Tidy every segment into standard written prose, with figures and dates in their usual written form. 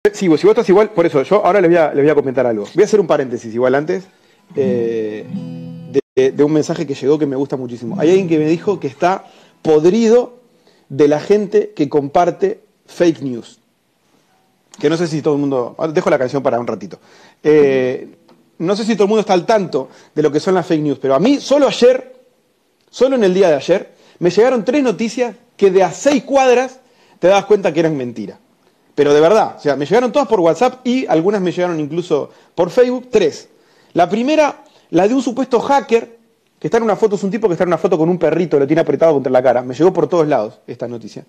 Sí, si vos estás igual, por eso, yo ahora les voy a comentar algo. Voy a hacer un paréntesis igual antes de un mensaje que llegó que me gusta muchísimo. Hay alguien que me dijo que está podrido de la gente que comparte fake news. Que no sé si todo el mundo... Dejo la canción para un ratito. No sé si todo el mundo está al tanto de lo que son las fake news, pero a mí solo en el día de ayer, me llegaron 3 noticias que de a 6 cuadras te dabas cuenta que eran mentira. Pero de verdad, o sea, me llegaron todas por WhatsApp y algunas me llegaron incluso por Facebook, 3. La primera, la de un supuesto hacker, que está en una foto, es un tipo que está en una foto con un perrito, lo tiene apretado contra la cara. Me llegó por todos lados esta noticia.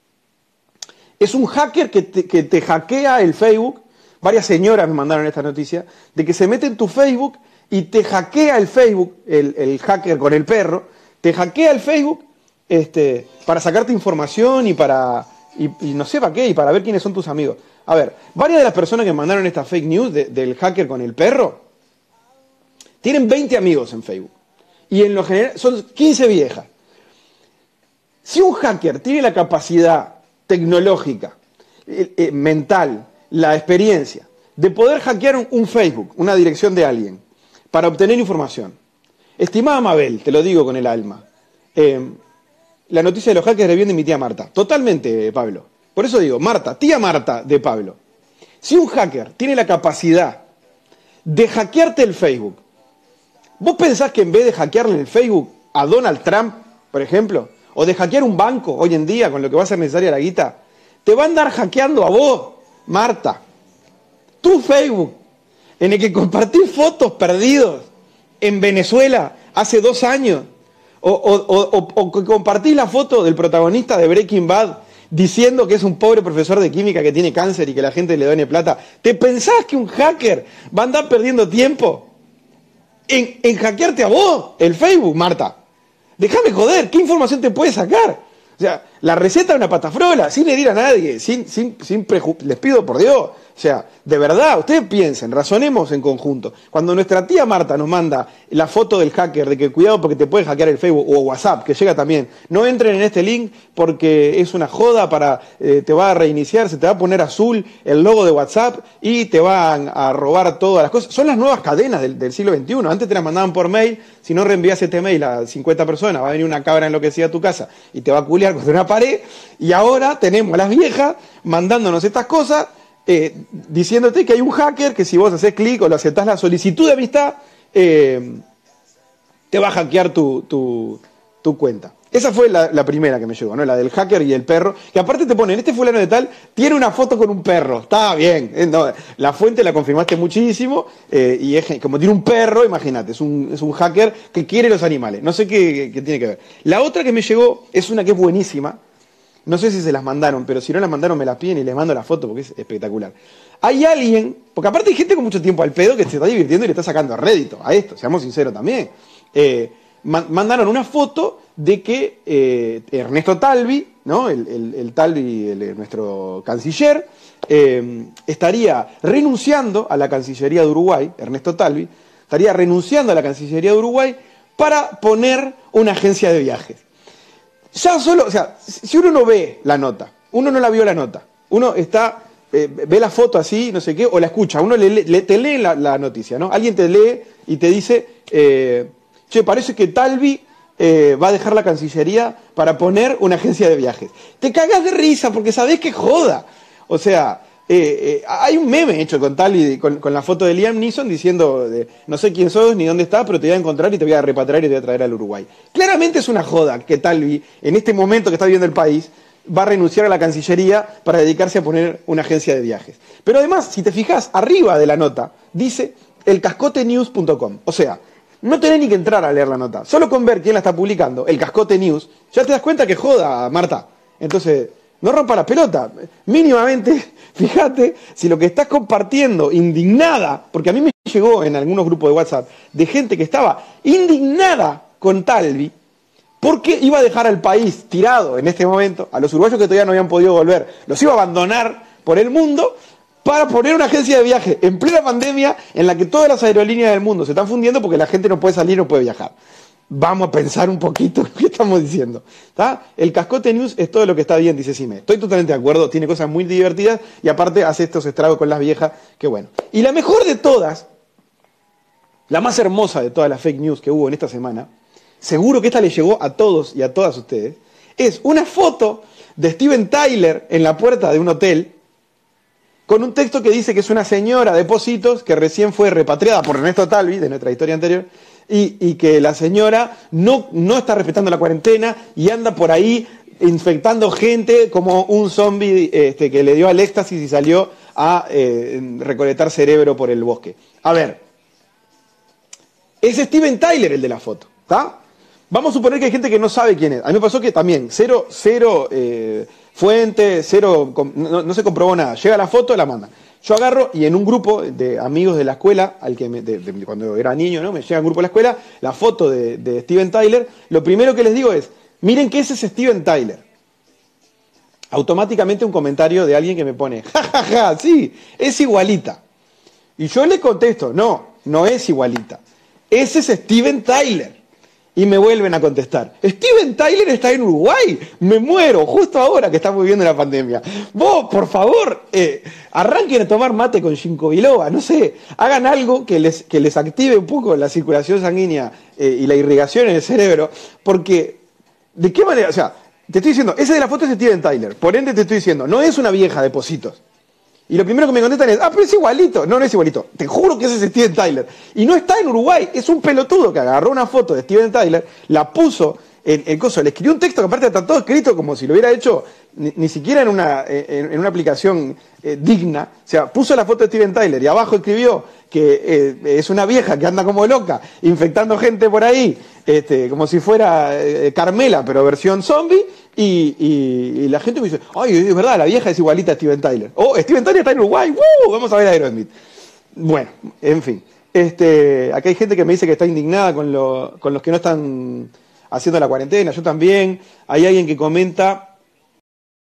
Es un hacker que te hackea el Facebook. Varias señoras me mandaron esta noticia, de que se mete en tu Facebook y te hackea el Facebook, el hacker con el perro, te hackea el Facebook para sacarte información y para... Y no sé para qué, y para ver quiénes son tus amigos. A ver, varias de las personas que mandaron esta fake news del hacker con el perro tienen 20 amigos en Facebook. Y en lo general son 15 viejas. Si un hacker tiene la capacidad tecnológica, mental, la experiencia de poder hackear un Facebook, una dirección de alguien, para obtener información. Estimada Mabel, te lo digo con el alma, la noticia de los hackers le viene de mi tía Marta. Totalmente, Pablo. Por eso digo, Marta, tía Marta de Pablo. Si un hacker tiene la capacidad de hackearte el Facebook, ¿vos pensás que en vez de hackearle el Facebook a Donald Trump, por ejemplo, o de hackear un banco hoy en día con lo que va a ser necesaria la guita, te va a andar hackeando a vos, Marta, tu Facebook, en el que compartís fotos perdidos en Venezuela hace 2 años, o que compartís la foto del protagonista de Breaking Bad diciendo que es un pobre profesor de química que tiene cáncer y que la gente le done plata? ¿Te pensás que un hacker va a andar perdiendo tiempo en hackearte a vos el Facebook, Marta? Déjame joder, ¿qué información te puede sacar? O sea, la receta de una patafrola, sin herir a nadie, les pido por Dios. O sea, de verdad, ustedes piensen, razonemos en conjunto. Cuando nuestra tía Marta nos manda la foto del hacker, de que cuidado porque te puede hackear el Facebook o WhatsApp, que llega también, no entren en este link porque es una joda te va a reiniciar, se te va a poner azul el logo de WhatsApp y te van a robar todas las cosas. Son las nuevas cadenas del siglo XXI. Antes te las mandaban por mail, si no reenvías este mail a 50 personas, va a venir una cabra enloquecida a tu casa y te va a culiar contra una pared. Y ahora tenemos a las viejas mandándonos estas cosas, diciéndote que hay un hacker que si vos haces clic o lo aceptás la solicitud de amistad, te va a hackear tu cuenta. Esa fue la primera que me llegó, ¿no? La del hacker y el perro, que aparte te ponen, este fulano de tal tiene una foto con un perro. Está bien, no, la fuente la confirmaste muchísimo, y como tiene un perro, imagínate, es un hacker que quiere los animales. No sé qué tiene que ver. La otra que me llegó es una que es buenísima. No sé si se las mandaron, pero si no las mandaron me las piden y les mando la foto porque es espectacular. Hay alguien, porque aparte hay gente con mucho tiempo al pedo que se está divirtiendo y le está sacando rédito a esto, seamos sinceros también. Mandaron una foto de que Ernesto Talvi, ¿no? el Talvi, nuestro canciller, estaría renunciando a la Cancillería de Uruguay, Ernesto Talvi, estaría renunciando a la Cancillería de Uruguay para poner una agencia de viajes. Ya solo, o sea, si uno no ve la nota, uno no la vio la nota, uno ve la foto así, no sé qué, o la escucha, uno te lee la noticia, ¿no? Alguien te lee y te dice, che, parece que Talvi va a dejar la Cancillería para poner una agencia de viajes. Te cagás de risa porque sabés que joda. O sea, hay un meme hecho con Talvi, con la foto de Liam Neeson diciendo, no sé quién sos ni dónde estás, pero te voy a encontrar y te voy a repatriar y te voy a traer al Uruguay. Claramente es una joda que Talvi, en este momento que está viviendo el país, va a renunciar a la Cancillería para dedicarse a poner una agencia de viajes. Pero además, si te fijas, arriba de la nota dice elcascotenews.com. O sea, no tenés ni que entrar a leer la nota. Solo con ver quién la está publicando, El Cascote News, ya te das cuenta que joda, Marta. Entonces, no rompa la pelota. Mínimamente, fíjate si lo que estás compartiendo, indignada, porque a mí me llegó en algunos grupos de WhatsApp de gente que estaba indignada con Talvi, porque iba a dejar al país tirado en este momento, a los uruguayos que todavía no habían podido volver, los iba a abandonar por el mundo para poner una agencia de viaje en plena pandemia en la que todas las aerolíneas del mundo se están fundiendo porque la gente no puede salir, no puede viajar. vamos a pensar un poquito qué estamos diciendo. ¿Está? El Cascote News es todo lo que está bien, dice Sime. Estoy totalmente de acuerdo, tiene cosas muy divertidas y aparte hace estos estragos con las viejas, que bueno. Y la mejor de todas, la más hermosa de todas las fake news que hubo en esta semana, seguro que esta le llegó a todos y a todas ustedes, es una foto de Steven Tyler en la puerta de un hotel con un texto que dice que es una señora de Pocitos que recién fue repatriada por Ernesto Talvi, de nuestra historia anterior, y que la señora no está respetando la cuarentena y anda por ahí infectando gente como un zombie que le dio al éxtasis y salió a recolectar cerebro por el bosque. A ver, es Steven Tyler el de la foto, ¿está? Vamos a suponer que hay gente que no sabe quién es. A mí me pasó que también, cero fuente, no se comprobó nada. Llega la foto, la mandan. Yo agarro y en un grupo de amigos de la escuela, cuando era niño, ¿no? Me llega un grupo de la escuela, la foto de Steven Tyler, lo primero que les digo es, miren que ese es Steven Tyler. Automáticamente un comentario de alguien que me pone, jajaja, sí, es igualita. Y yo le contesto, no es igualita. Ese es Steven Tyler. Y me vuelven a contestar, Steven Tyler está en Uruguay, me muero, justo ahora que estamos viviendo la pandemia. Vos, por favor, arranquen a tomar mate con ginkgo biloba, no sé, hagan algo que les active un poco la circulación sanguínea y la irrigación en el cerebro, porque, ¿de qué manera? O sea, te estoy diciendo, ese de la foto es Steven Tyler, por ende te estoy diciendo, no es una vieja de Pocitos. Y lo primero que me contestan es, pero es igualito. No es igualito. Te juro que ese es Steven Tyler. Y no está en Uruguay. Es un pelotudo que agarró una foto de Steven Tyler, la puso en el coso, le escribió un texto que aparte está todo escrito como si lo hubiera hecho ni siquiera en una aplicación digna. O sea, puso la foto de Steven Tyler y abajo escribió que es una vieja que anda como loca, infectando gente por ahí, como si fuera Carmela, pero versión zombie. Y la gente me dice, ay, es verdad, la vieja es igualita a Steven Tyler. Oh, Steven Tyler está en Uruguay, vamos a ver a Aerosmith. Bueno, en fin. Acá hay gente que me dice que está indignada con los que no están haciendo la cuarentena, yo también. Hay alguien que comenta